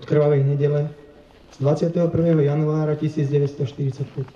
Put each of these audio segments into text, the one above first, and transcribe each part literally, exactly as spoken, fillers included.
od krvavej nedele z dvadsiateho prvého januára tisícdeväťstoštyridsaťpäť.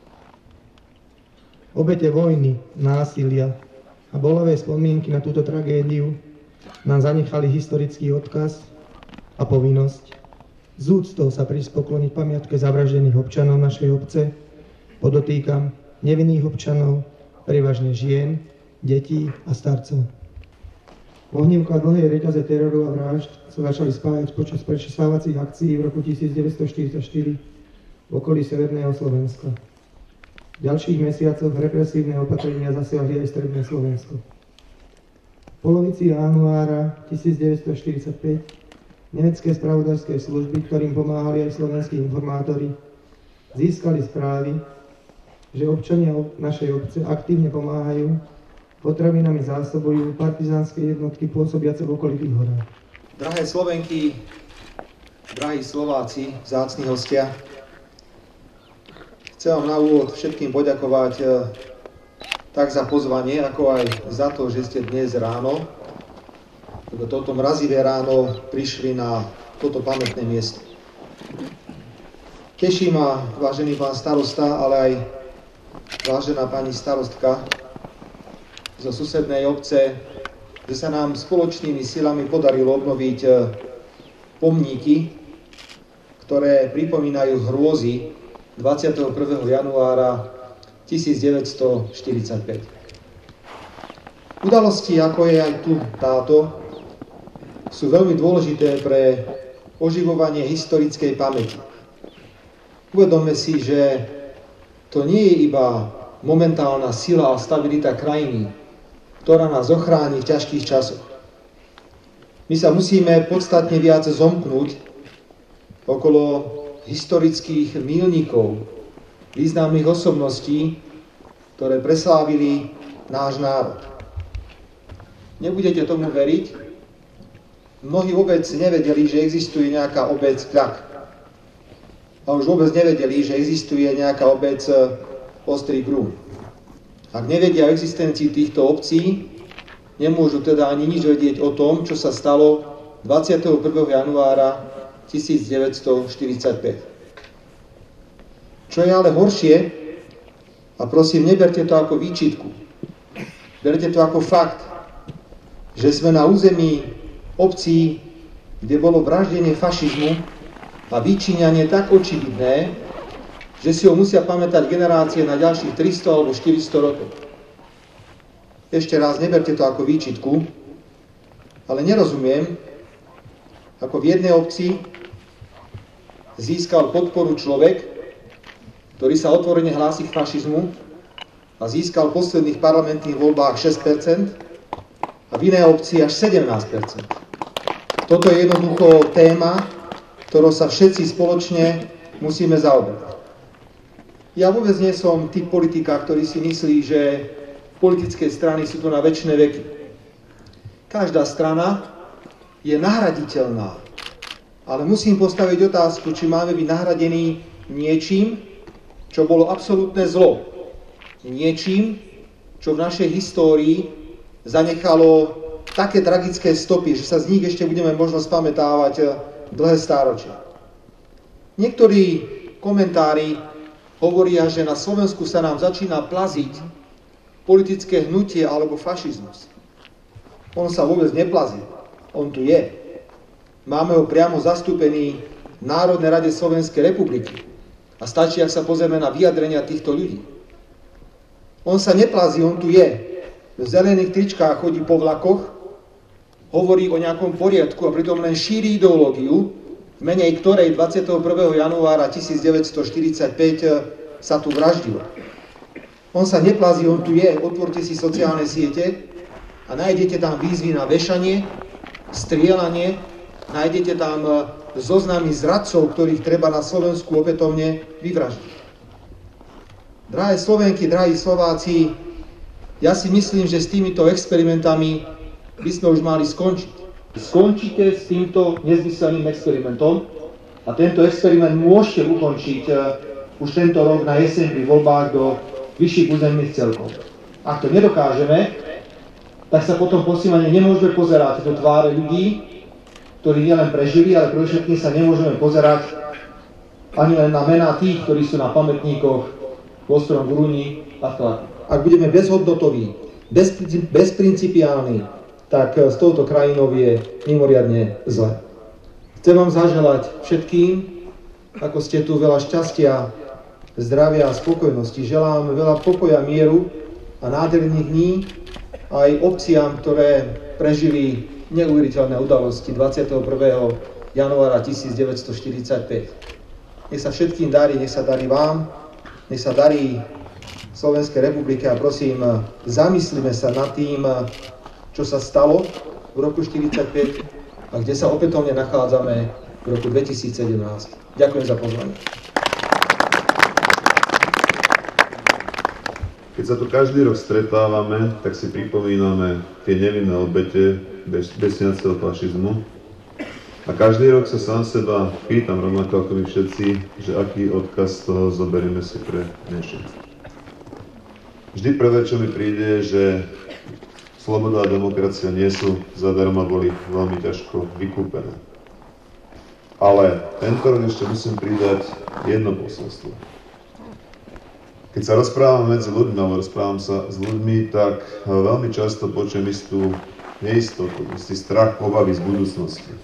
Obete vojny, násilia a bolavé spomienky na túto tragédiu nám zanechali historický odkaz a povinnosť z úctou sa prísť pokloniť pamiatke zavraždených občanov našej obce, podotýkam nevinných občanov, prevažne žien, detí a starcov. Ohnívka dlhej reťaze teroru a vražd sa začali spájať počas prečesávacích akcií v roku tisícdeväťstoštyridsaťštyri v okolí Severného Slovenska. V ďalších mesiacoch represívne opatrenia zasiahli aj Stredné Slovensko. V polovici januára tisícdeväťstoštyridsaťpäť nemecké spravodajské služby, ktorým pomáhali aj slovenskí informátori, získali správy, že občania našej obce aktívne pomáhajú, potravinami zásobujú partizánske jednotky pôsobiace v okolitých horách. Drahé Slovenky, drahí Slováci, vzácni hostia, chcem vám na úvod všetkým poďakovať tak za pozvanie, ako aj za to, že ste dnes ráno, toto mrazivé ráno, prišli na toto pamätné miesto. Teší ma, vážený pán starosta, ale aj vážená pani starostka zo susednej obce, že sa nám spoločnými silami podarilo obnoviť pomníky, ktoré pripomínajú hrôzy dvadsiateho prvého januára tisícdeväťstoštyridsaťpäť. Udalosti, ako je aj tu táto, sú veľmi dôležité pre oživovanie historickej pamäti. Uvedomme si, že to nie je iba momentálna sila a stabilita krajiny, ktorá nás ochráni v ťažkých časoch. My sa musíme podstatne viac zomknúť okolo historických míľnikov, významných osobností, ktoré preslávili náš národ. Nebudete tomu veriť? Mnohí vôbec nevedeli, že existuje nejaká obec Kľak. A už vôbec nevedeli, že existuje nejaká obec Ostrý Brún. Ak nevedia o existencii týchto obcí, nemôžu teda ani nič vedieť o tom, čo sa stalo dvadsiateho prvého januára tisícdeväťstoštyridsaťpäť. Čo je ale horšie, a prosím, neberte to ako výčitku, berte to ako fakt, že sme na území obcí, kde bolo vraždenie fašizmu a vyčíňanie tak očividné, že si ho musia pamätať generácie na ďalších tristo alebo štyristo rokov. Ešte raz, neberte to ako výčitku, ale nerozumiem, ako v jednej obci získal podporu človek, ktorý sa otvorene hlási k fašizmu a získal v posledných parlamentných voľbách šesť percent a v inej obci až sedemnásť percent. Toto je jednoducho téma, ktorou sa všetci spoločne musíme zaoberať. Ja vôbec nie som typ politika, ktorý si myslí, že politické strany sú tu na večné veky. Každá strana je nahraditeľná, ale musím postaviť otázku, či máme byť nahradení niečím, čo bolo absolútne zlo. Niečím, čo v našej histórii zanechalo také tragické stopy, že sa z nich ešte budeme možno spamätávať dlhé stáročia. Niektorí komentári hovoria, že na Slovensku sa nám začína plaziť politické hnutie alebo fašizmus. On sa vôbec neplazí, on tu je. Máme ho priamo zastúpený v Národnej rade Slovenskej republiky. A stačí, ak sa pozrieme na vyjadrenia týchto ľudí. On sa neplazí, on tu je. V zelených tričkách chodí po vlakoch, hovorí o nejakom poriadku a pritom len šíri ideológiu, v mene ktorej dvadsiateho prvého januára tisícdeväťstoštyridsaťpäť sa tu vraždilo. On sa neplazí, on tu je. Otvorte si sociálne siete a nájdete tam výzvy na vešanie, strieľanie, nájdete tam zoznamy zradcov, ktorých treba na Slovensku opätovne vyvraždiť. Drahé Slovenky, drahí Slováci, ja si myslím, že s týmito experimentami by sme už mali skončiť. Skončite s týmto nezmyselným experimentom a tento experiment môžete ukončiť už tento rok na jeseň pri voľbách do vyšších územných celkov. Ak to nedokážeme, tak sa potom prosím ani nemôžeme pozerať do tváre ľudí, ktorí nielen prežili, ale predovšetkým sa nemôžeme pozerať ani len na mená tých, ktorí sú na pamätníkoch v Ostrom Grúni a v Klaku. Ak budeme bezhodnotoví, bezprincipiálni, tak s touto krajinou je mimoriadne zle. Chcem vám zaželať všetkým, ako ste tu, veľa šťastia, zdravia a spokojnosti. Želám veľa pokoja, mieru a nádherných dní aj obciam, ktoré prežili neuveriteľné udalosti dvadsiateho prvého januára tisícdeväťstoštyridsaťpäť. Nech sa všetkým darí, nech sa darí vám, nech sa darí Slovenskej republike a prosím, zamyslíme sa nad tým, čo sa stalo v roku štyridsaťpäť a kde sa opätovne nachádzame v roku dvetisícsedemnásť. Ďakujem za pozvanie. Keď sa tu každý rok stretávame, tak si pripomíname tie nevinné obete besniaceho fašizmu. A každý rok sa sám seba pýtam, rovnako ako my všetci, že aký odkaz z toho zoberieme si pre dnešok. Vždy prvé, čo mi príde, je, že sloboda a demokracia nie sú zadarmo, boli veľmi ťažko vykúpené. Ale tento rok ešte musím pridať jedno posolstvo. Keď sa rozprávam medzi ľuďmi, alebo rozprávam sa s ľuďmi, tak veľmi často počujem istú neistotu, istý strach, obavy z budúcnosti.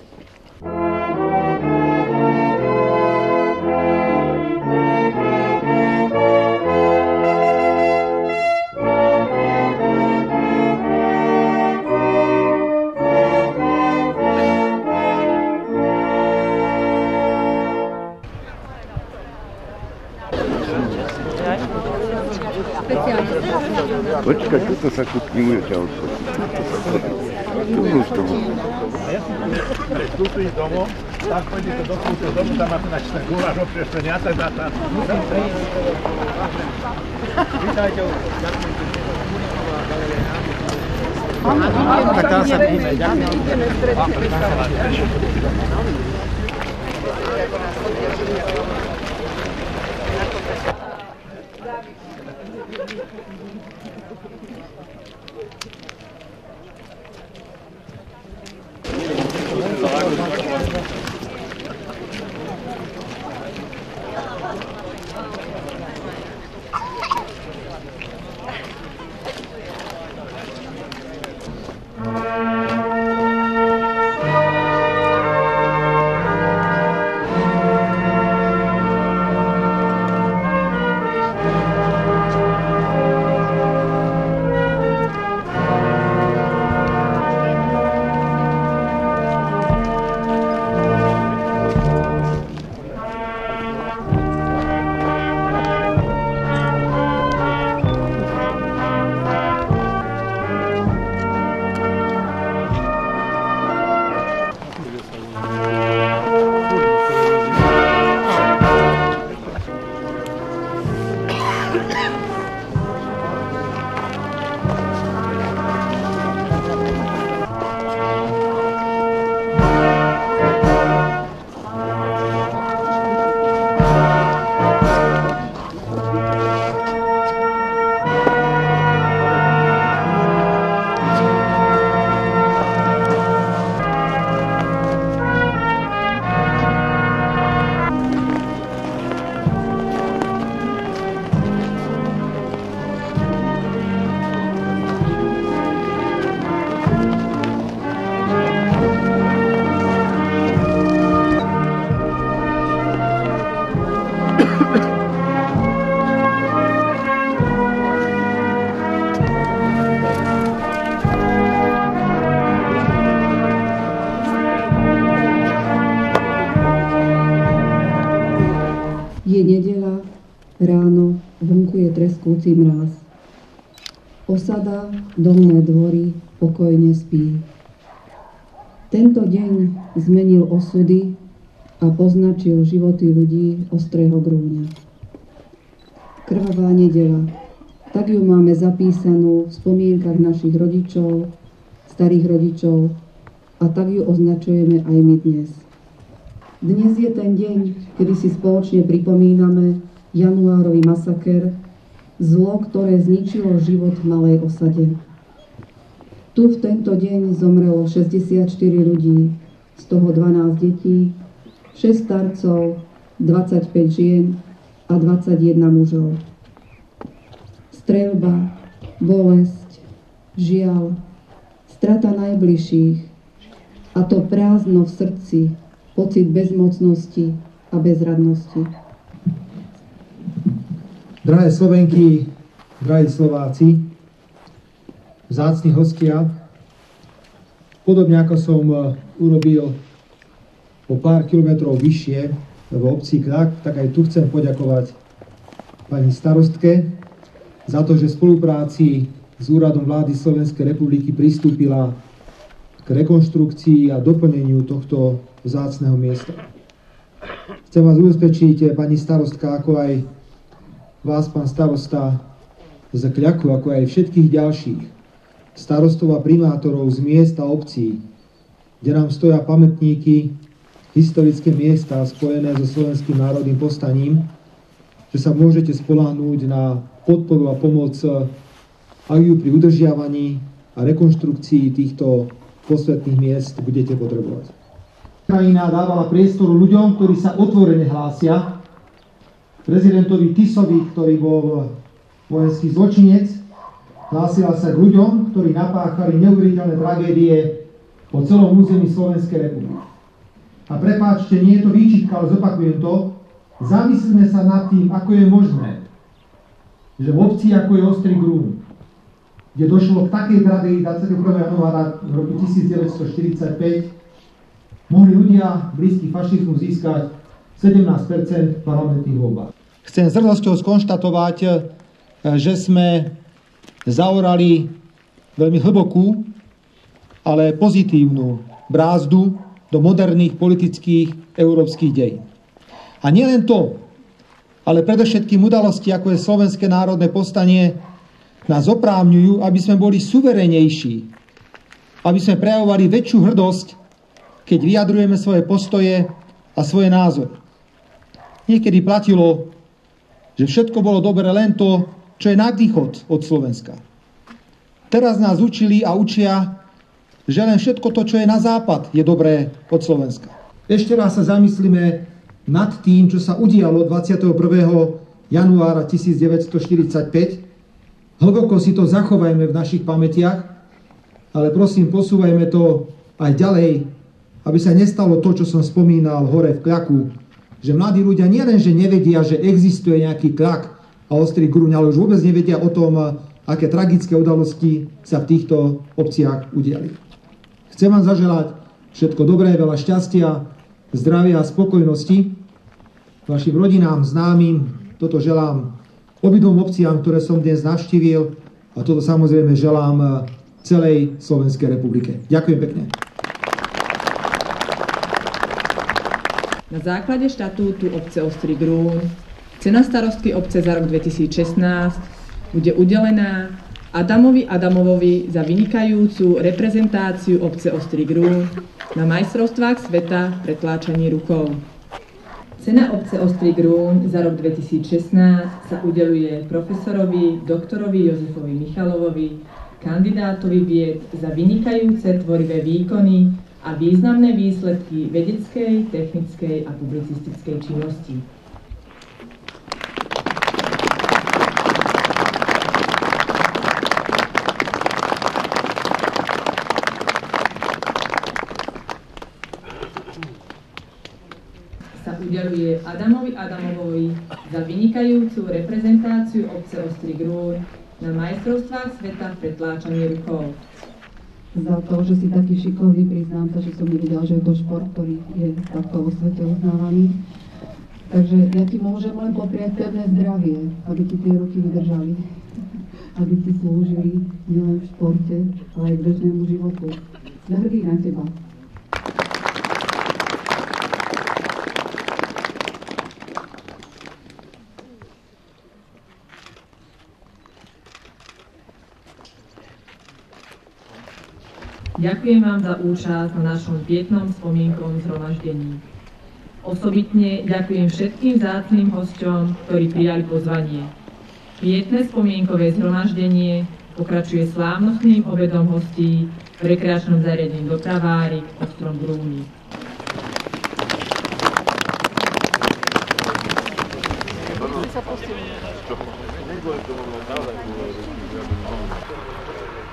Počkaj, tuto sa kúpni ujete auto. Tu z toho. A ja si vstúpiš domov, tak pôjdete do kútu domu, tam máte na ten guláš oprieštený a teda tam. Vítajte. Tak tam sa príjme, ďakujem. Je nedeľa, ráno, vonku je treskúci mráz. Osada, dolné dvory, pokojne spí. Tento deň zmenil osudy a poznačil životy ľudí Ostrého Grúňa. Krvavá nedeľa, tak ju máme zapísanú v spomienkach našich rodičov, starých rodičov a tak ju označujeme aj my dnes. Dnes je ten deň, kedy si spoločne pripomíname januárový masaker, zlo, ktoré zničilo život v malej osade. Tu v tento deň zomrelo šesťdesiatštyri ľudí, z toho dvanásť detí, šesť starcov, dvadsaťpäť žien a dvadsaťjeden mužov. Streľba, bolesť, žiaľ, strata najbližších a to prázdno v srdci, pocit bezmocnosti a bezradnosti. Drahé Slovenky, drahí Slováci, vzácni hostia, podobne ako som urobil o pár kilometrov vyššie v obci Kľak, tak aj tu chcem poďakovať pani starostke za to, že v spolupráci s Úradom vlády Slovenskej republiky pristúpila k rekonštrukcii a doplneniu tohto vzácneho miesta. Chcem vás ubezpečiť, pani starostka, ako aj vás, pán starosta z Kľaku, ako aj všetkých ďalších starostov a primátorov z miest a obcí, kde nám stoja pamätníky, historické miesta spojené so Slovenským národným povstaním, že sa môžete spoľahnúť na podporu a pomoc ak ju pri udržiavaní a rekonštrukcii týchto posvätných miest budete potrebovať. Krajina dávala priestoru ľuďom, ktorí sa otvorene hlásia. Prezidentovi Tisovi, ktorý bol vojenský zločinec, hlásila sa k ľuďom, ktorí napáchali neuveriteľné tragédie po celom území Slovenskej republiky. A prepáčte, nie je to výčitka, ale zopakujem to. Zamyslíme sa nad tým, ako je možné, že v obci, ako je Ostrý Grún, kde došlo k takej tragédii dvadsiateho prvého januára v roku tisícdeväťstoštyridsaťpäť, mohli ľudia blízky fašizmu získať sedemnásť percent v parlamentných voľbách. Chcem s hrdosťou skonštatovať, že sme zaorali veľmi hlbokú, ale pozitívnu brázdu do moderných politických európskych dejín. A nielen to, ale predovšetkým udalosti, ako je Slovenské národné povstanie, nás oprávňujú, aby sme boli suverénejší, aby sme prejavovali väčšiu hrdosť, keď vyjadrujeme svoje postoje a svoje názory. Niekedy platilo, že všetko bolo dobre len to, čo je na východ od Slovenska. Teraz nás učili a učia, že len všetko to, čo je na západ, je dobré od Slovenska. Ešte raz sa zamyslíme nad tým, čo sa udialo dvadsiateho prvého januára tisícdeväťstoštyridsaťpäť. Hlboko si to zachovajme v našich pamätiach, ale prosím, posúvajme to aj ďalej, aby sa nestalo to, čo som spomínal hore v Kľaku, že mladí ľudia nielenže nevedia, že existuje nejaký Kľak a Ostrý Grún, ale už vôbec nevedia o tom, aké tragické udalosti sa v týchto obciach udiali. Chcem vám zaželať všetko dobré, veľa šťastia, zdravia a spokojnosti vašim rodinám, známym. Toto želám obidvom obciám, ktoré som dnes navštívil, a toto samozrejme želám celej Slovenskej republike. Ďakujem pekne. Na základe štatútu obce Ostrý Grún cena starostky obce za rok dvetisícšestnásť bude udelená Adamovi Adamovovi za vynikajúcu reprezentáciu obce Ostrý Grún na majstrovstvách sveta v pretláčaní rukou. Cena obce Ostrý Grún za rok dvetisícšestnásť sa udeľuje profesorovi doktorovi Jozefovi Michalovovi, kandidátovi vied za vynikajúce tvorivé výkony a významné výsledky vedeckej, technickej a publicistickej činnosti. Udeľuje Adamovi Adamovovi za vynikajúcu reprezentáciu obce Ostrý Grún na majstrovstvách sveta v pretláčaní rukou. Za to, že si taký šikovný, priznám sa, že som nevedela, že je to šport, ktorý je takto vo svete uznávaný. Takže ja ti môžem len popriať pevné zdravie, aby ti tie ruky vydržali, aby ti slúžili nielen v športe, ale aj k bežnému životu. Sme hrdí na teba. Ďakujem vám za účasť na našom pietnom spomienkovom zhromaždení. Osobitne ďakujem všetkým vzácnym hosťom, ktorí prijali pozvanie. Pietné spomienkové zhromaždenie pokračuje slávnostným obedom hostí v rekreačnom zariadení Dopravárik v Ostrom Grúni. sa posilní.